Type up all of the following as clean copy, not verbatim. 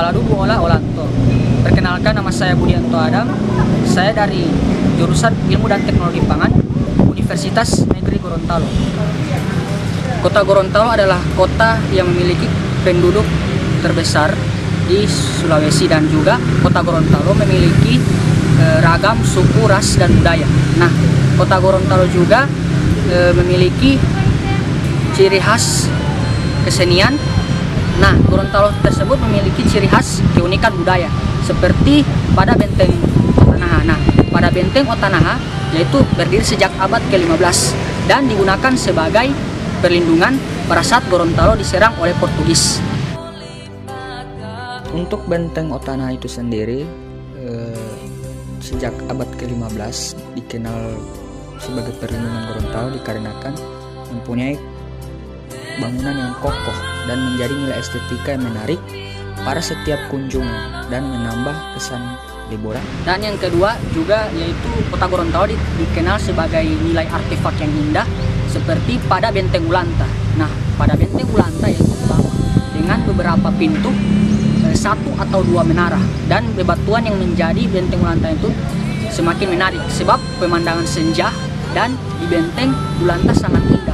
Piadu Buola Olanto. Perkenalkan, nama saya Budianto Adam. Saya dari jurusan Ilmu dan Teknologi Pangan, Universitas Negeri Gorontalo. Kota Gorontalo adalah kota yang memiliki penduduk terbesar di Sulawesi, dan juga Kota Gorontalo memiliki ragam suku, ras, dan budaya. Nah, Kota Gorontalo juga memiliki ciri khas kesenian. Nah, Gorontalo tersebut memiliki ciri khas keunikan budaya seperti pada Benteng Otanaha. Nah, pada Benteng Otanaha yaitu berdiri sejak abad ke-15 dan digunakan sebagai perlindungan pada saat Gorontalo diserang oleh Portugis. Untuk Benteng Otanaha itu sendiri sejak abad ke-15 dikenal sebagai perlindungan Gorontalo dikarenakan mempunyai bangunan yang kokoh dan menjadi nilai estetika yang menarik pada setiap kunjungan dan menambah kesan liburan. Dan yang kedua juga yaitu Kota Gorontalo dikenal sebagai nilai artefak yang indah seperti pada Benteng Ulanta. Nah, pada Benteng Ulanta yaitu dengan beberapa pintu, satu atau dua menara, dan bebatuan yang menjadi Benteng Ulanta itu semakin menarik sebab pemandangan senja dan di Benteng Ulanta sangat indah.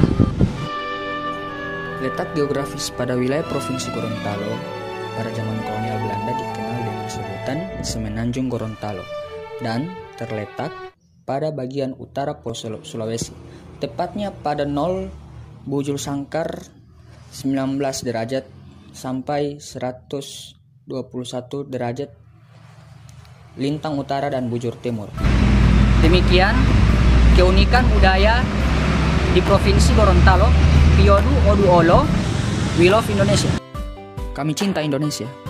Letak geografis pada wilayah Provinsi Gorontalo pada zaman kolonial Belanda dikenal dengan sebutan Semenanjung Gorontalo dan terletak pada bagian utara Pulau Sulawesi, tepatnya pada 0 bujur sangkar 19 derajat sampai 121 derajat lintang utara dan bujur timur. Demikian keunikan budaya di Provinsi Gorontalo. Piadu Odu Olo, we love Indonesia. Kami cinta Indonesia.